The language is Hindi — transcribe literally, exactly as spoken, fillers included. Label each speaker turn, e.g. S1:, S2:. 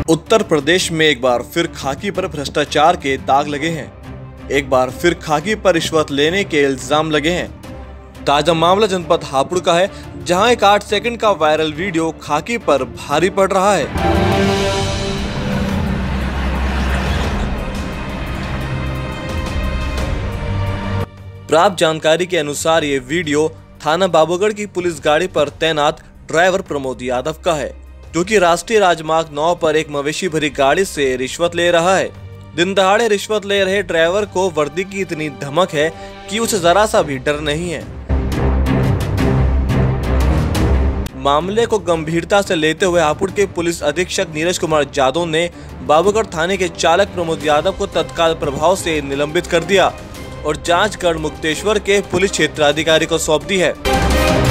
S1: उत्तर प्रदेश में एक बार फिर खाकी पर भ्रष्टाचार के दाग लगे हैं। एक बार फिर खाकी पर रिश्वत लेने के इल्जाम लगे हैं। ताजा मामला जनपद हापुड़ का है, जहां एक आठ सेकंड का वायरल वीडियो खाकी पर भारी पड़ रहा है। प्राप्त जानकारी के अनुसार ये वीडियो थाना बाबूगढ़ की पुलिस गाड़ी पर तैनात ड्राइवर प्रमोद यादव का है, जो कि राष्ट्रीय राजमार्ग नौ पर एक मवेशी भरी गाड़ी से रिश्वत ले रहा है। दिन दहाड़े रिश्वत ले रहे ड्राइवर को वर्दी की इतनी धमक है कि उसे जरा सा भी डर नहीं है। मामले को गंभीरता से लेते हुए हापुड़ के पुलिस अधीक्षक नीरज कुमार यादव ने बाबूगढ़ थाने के चालक प्रमोद यादव को तत्काल प्रभाव से निलंबित कर दिया और जांच गढ़ मुक्तेश्वर के पुलिस क्षेत्राधिकारी को सौंप दी है।